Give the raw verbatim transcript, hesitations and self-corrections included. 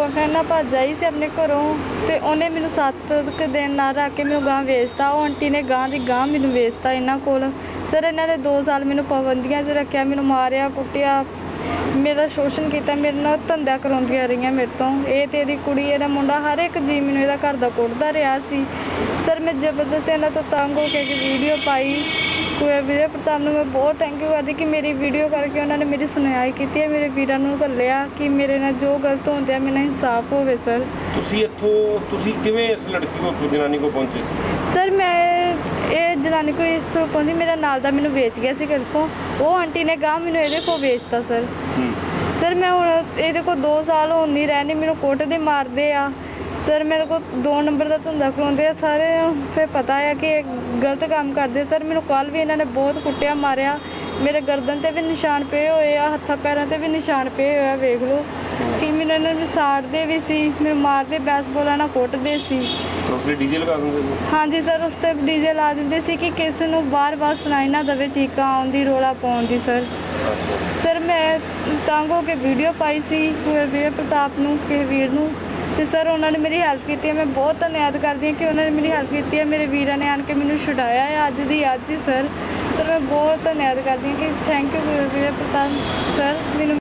Boyfriend ਨਾਲ ਭੱਜ ਆਈ ਸੀ ਆਪਣੇ ਘਰੋਂ ਤੇ ਉਹਨੇ ਮੈਨੂੰ ਸੱਤ ਕੁ ਦਿਨ ਨਾਲ ਰੱਖ ਕੇ ਮੈਨੂੰ ਗਾਂ ਵੇਚਤਾ। ਉਹ ਆਂਟੀ ਨੇ ਗਾਂ ਦੀ ਗਾਂ ਮੈਨੂੰ ਵੇਚਤਾ ਇਹਨਾਂ ਕੋਲ। ਸਰ ਇਹਨਾਂ ਨੇ ਦੋ ਸਾਲ ਮੈਨੂੰ ਪਾਬੰਦੀਆਂ 'ਚ ਰੱਖਿਆ, ਮੈਨੂੰ ਮਾਰਿਆ ਕੁੱਟਿਆ, ਮੇਰਾ ਸ਼ੋਸ਼ਣ ਕੀਤਾ, ਮੇਰੇ ਨਾਲ ਧੰਦਾ ਕਰਾਉਂਦੀਆਂ ਰਹੀਆਂ ਮੇਰੇ ਤੋਂ। ਇਹ ਤੇ ਇਹਦੀ ਕੁੜੀ, ਇਹਦਾ ਮੁੰਡਾ, ਹਰ ਇੱਕ ਜੀ ਮੈਨੂੰ ਇਹਦਾ ਘਰ ਦਾ ਕੁੱਟਦਾ ਰਿਹਾ ਸੀ। ਸਰ ਮੈਂ ਜ਼ਬਰਦਸਤੀ ਇਹਨਾਂ ਤੋਂ ਤੰਗ ਹੋ ਕੇ ਵੀਡੀਓ ਪਾਈ। ਵੀਰੇ ਪ੍ਰਤਾਪ ਨੂੰ ਮੈਂ ਬਹੁਤ ਥੈਂਕ ਯੂ ਕਰਦੀ ਕਿ ਮੇਰੀ ਵੀਡੀਓ ਕਰਕੇ ਉਹਨਾਂ ਨੇ ਮੇਰੀ ਸੁਣਵਾਈ ਕੀਤੀ ਹੈ, ਮੇਰੇ ਵੀਰਾਂ ਨੂੰ ਘੱਲਿਆ ਕਿ ਮੇਰੇ ਨਾਲ ਜੋ ਗਲਤ ਹੁੰਦੇ ਆ ਮੇਰੇ ਨਾਲ ਇਨਸਾਫ ਹੋਵੇ। ਸਰ ਤੁਸੀਂ ਇੱਥੋਂ ਤੁਸੀਂ ਕਿਵੇਂ ਇਸ ਲੜਕੀ ਕੋਲ, ਜਨਾਨੀ ਕੋਲ ਪਹੁੰਚੇ ਸੀ? ਸਰ ਮੈਂ ਇਹ ਜਨਾਨੀ ਕੋਈ ਇਸ ਤਰ੍ਹਾਂ ਪਹੁੰਚੀ, ਮੇਰਾ ਨਾਲ ਦਾ ਮੈਨੂੰ ਵੇਚ ਗਿਆ ਸੀ ਘਰ ਕੋਲ। ਉਹ ਆਂਟੀ ਨੇ ਗਾਂ ਮੈਨੂੰ ਇਹਦੇ ਕੋਲ ਵੇਚਤਾ। ਸਰ ਸਰ ਮੈਂ ਹੁਣ ਇਹਦੇ ਕੋਲ ਦੋ ਸਾਲ ਹੋਣ ਨਹੀਂ ਰਹਿਣੀ, ਮੈਨੂੰ ਕੁੱਟਦੇ ਮਾਰਦੇ ਆ। ਸਰ ਮੇਰੇ ਕੋਲ ਦੋ ਨੰਬਰ ਦਾ ਧੰਦਾ ਕਰਾਉਂਦੇ ਆ, ਸਾਰੇ ਉੱਥੇ ਪਤਾ ਆ ਕਿ ਇਹ ਗਲਤ ਕੰਮ ਕਰਦੇ। ਸਰ ਮੈਨੂੰ ਕੱਲ੍ਹ ਵੀ ਇਹਨਾਂ ਨੇ ਬਹੁਤ ਕੁੱਟਿਆ ਮਾਰਿਆ, ਮੇਰੇ ਗਰਦਨ 'ਤੇ ਵੀ ਨਿਸ਼ਾਨ ਪਏ ਹੋਏ ਆ, ਹੱਥਾਂ ਪੈਰਾਂ 'ਤੇ ਵੀ ਨਿਸ਼ਾਨ ਪਏ ਹੋਏ ਆ। ਵੇਖ ਲਓ ਕਿ ਮੈਨੂੰ ਇਹਨਾਂ ਨੂੰ ਸਾੜਦੇ ਵੀ ਸੀ, ਮੈਨੂੰ ਮਾਰਦੇ, ਬੈਸਬਾਲਾਂ ਨਾਲ ਕੁੱਟਦੇ ਸੀ। ਉਸ 'ਤੇ ਡੀਜ਼ੇ ਲਗਾ ਦਿੰਦੇ ਸੀ? ਹਾਂਜੀ ਸਰ, ਉਸ 'ਤੇ ਡੀਜ਼ੇ ਲਾ ਦਿੰਦੇ ਸੀ ਕਿ ਕਿਸੇ ਨੂੰ ਬਾਰ-ਬਾਰ ਸੁਣਾਈ ਨਾ ਦੇਵੇ ਚੀਕਾਂ ਆਉਣ ਦੀ, ਰੌਲਾ ਪਾਉਣ ਦੀ। ਸਰ ਸਰ ਮੈਂ ਤੰਗ ਹੋ ਕੇ ਵੀਡੀਓ ਪਾਈ ਸੀ ਵੀਰੇ ਪ੍ਰਤਾਪ ਨੂੰ, ਕਿਸੇ ਵੀਰ ਨੂੰ, ਤੇ ਸਰ ਉਹਨਾਂ ਨੇ ਮੇਰੀ ਹੈਲਪ ਕੀਤੀ ਹੈ। ਮੈਂ ਬਹੁਤ ਧੰਨਵਾਦ ਕਰਦੀ ਹਾਂ ਕਿ ਉਹਨਾਂ ਨੇ ਮੇਰੀ ਹੈਲਪ ਕੀਤੀ ਹੈ। ਮੇਰੇ ਵੀਰਾਂ ਨੇ ਆਣ ਕੇ ਮੈਨੂੰ ਛੁਡਾਇਆ ਹੈ ਅੱਜ ਦੀ ਅੱਜ ਹੀ। ਸਰ ਸਰ ਮੈਂ ਬਹੁਤ ਧੰਨਵਾਦ ਕਰਦੀ ਹਾਂ ਕਿ ਥੈਂਕ ਯੂ ਵੀਰੇ ਪ੍ਰਤਾਪ ਸਰ। ਮੈਨੂੰ